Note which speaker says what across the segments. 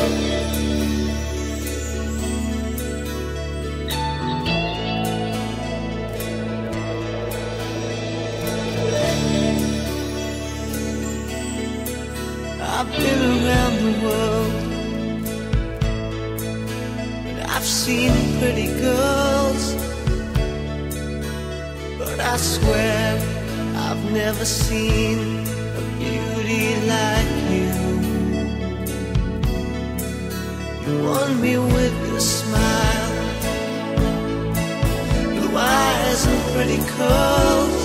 Speaker 1: I've been around the world, and I've seen pretty girls, but I swear I've never seen a beauty like you. You won me with your smile, blue eyes and pretty curls,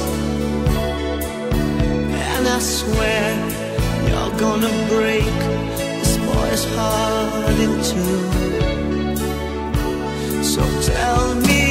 Speaker 1: and I swear you're gonna break this boy's heart in two. So tell me